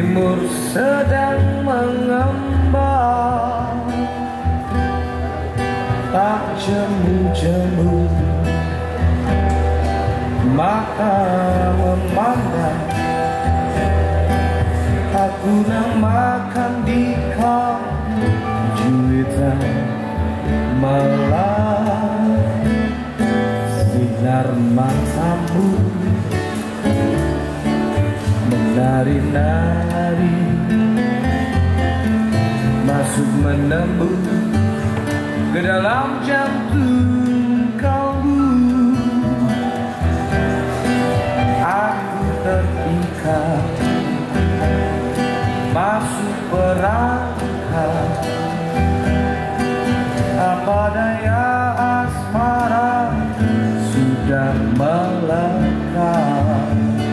Timur sedang mengembang, tak jemu-jemu mata memandang. Aku yang makan di kampung juitan malam, sinar matamu menari-nari, masuk menembus ke dalam jantung kalbu. Aku terikat, masuk perangkap, apa daya asmara sudah melekat.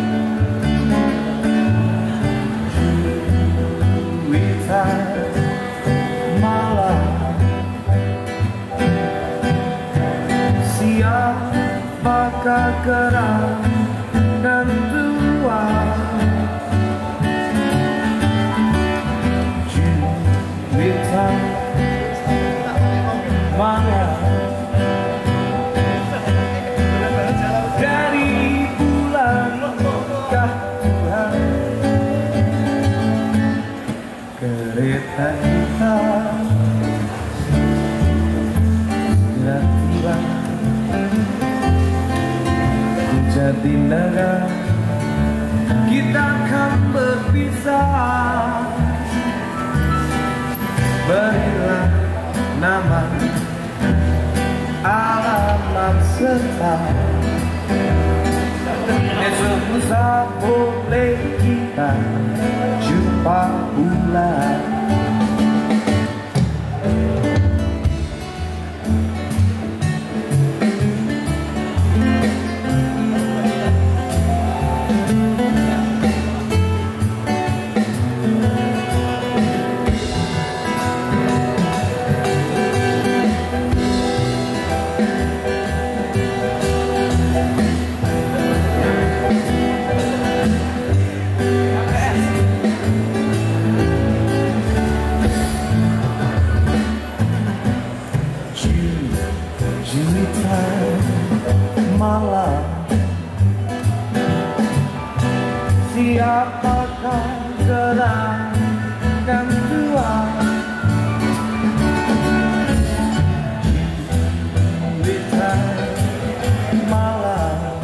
Malam, siapakah gerang dan tua? Juwitan malam dari bulan kah Tuhan? Kereta hitam sudah tiba di Jatinegara, kita akan berpisah. Berilah nama, alamat serta esok lusa boleh kita jumpa ulang. Juwitan malam, siapakah gerang dan tua? Juwitan malam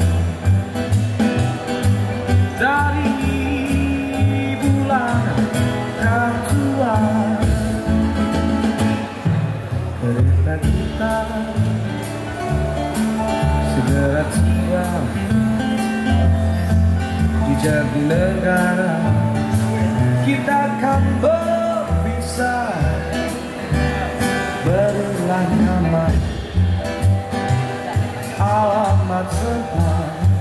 dari bulan kah tua? Kereta kita segera tiba di Jatinegara, kita akan berpisah. Berilah nama, alamat serta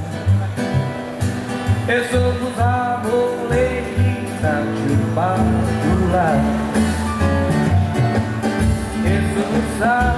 esok lusa boleh kita jumpa ulang. Esok lusa